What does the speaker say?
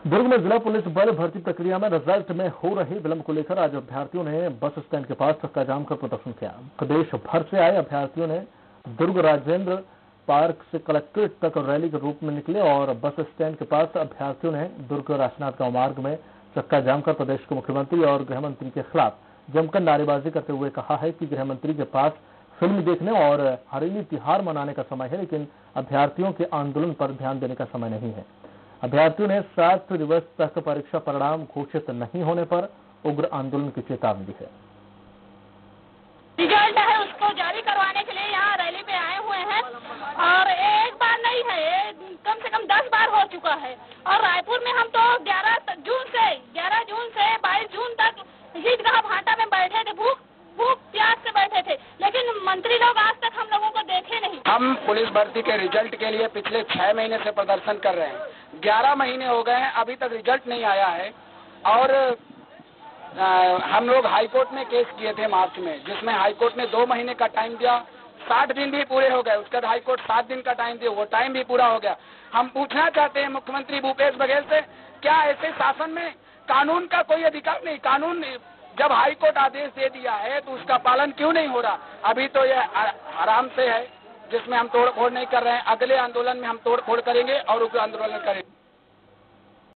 दुर्ग में जिला पुलिस बल भर्ती प्रक्रिया में रिजल्ट में हो रहे विलंब को लेकर आज अभ्यर्थियों ने बस स्टैंड के पास चक्का जाम कर प्रदर्शन किया। प्रदेश भर से आए अभ्यर्थियों ने दुर्ग राजेंद्र पार्क से कलेक्ट्रेट तक रैली के रूप में निकले और बस स्टैंड के पास अभ्यर्थियों ने दुर्ग राजनाथ गांव मार्ग में चक्का जाम कर प्रदेश के मुख्यमंत्री और गृह मंत्री के खिलाफ जमकर नारेबाजी करते हुए कहा है कि गृह मंत्री के पास फिल्म देखने और हरेली त्योहार मनाने का समय है, लेकिन अभ्यर्थियों के आंदोलन पर ध्यान देने का समय नहीं है। अभ्यर्थियों ने 7 दिवस तक परीक्षा परिणाम घोषित नहीं होने पर उग्र आंदोलन की चेतावनी दी है। रिजल्ट है उसको जारी करवाने के लिए यहाँ रैली पे आए हुए हैं और एक बार नहीं है, कम से कम 10 बार हो चुका है। और रायपुर में हम तो 11 जून से 22 जून तक ईदगाह भाटा में बैठे थे, भूख प्यास से बैठे थे, लेकिन मंत्री लोग आज तक हम लोगों को देखे नहीं। हम पुलिस भर्ती के रिजल्ट के लिए पिछले 6 महीने से प्रदर्शन कर रहे हैं। 11 महीने हो गए हैं, अभी तक रिजल्ट नहीं आया है। और हम लोग हाईकोर्ट में केस किए थे मार्च में, जिसमें हाईकोर्ट ने 2 महीने का टाइम दिया। 60 दिन भी पूरे हो गए, उसके बाद हाईकोर्ट 7 दिन का टाइम दिया, वो टाइम भी पूरा हो गया। हम पूछना चाहते हैं मुख्यमंत्री भूपेश बघेल से, क्या ऐसे शासन में कानून का कोई अधिकार नहीं? कानून जब हाईकोर्ट आदेश दे दिया है तो उसका पालन क्यों नहीं हो रहा? अभी तो ये आराम से है, जिसमें हम तोड़ फोड़ नहीं कर रहे हैं। अगले आंदोलन में हम तोड़ फोड़ करेंगे और उग्र आंदोलन करेंगे।